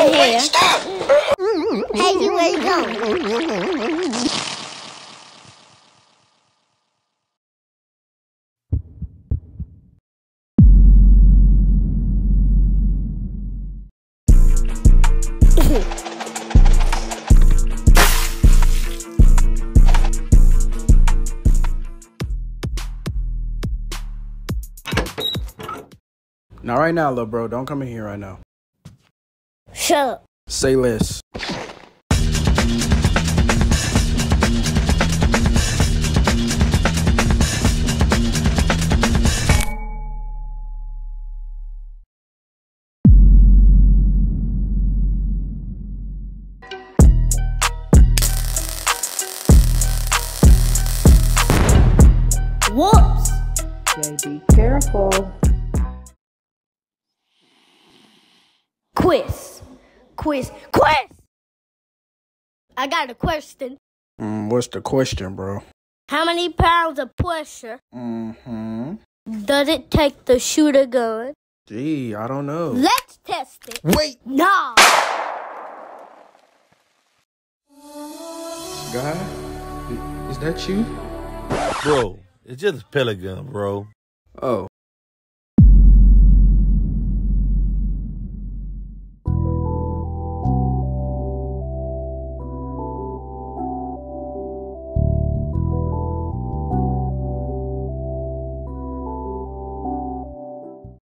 right here. Wait, stop! Hey, you where you going? Not right now, little bro. Don't come in here right now. Shut up. Say less. Whoops. Jay, be careful. Quiz. I got a question. What's the question, bro? How many pounds of pressure does it take to shoot a gun? Gee, I don't know. Let's test it. Wait! Nah. Guy? Is that you? Bro, it's just a pellet gun, bro. Oh.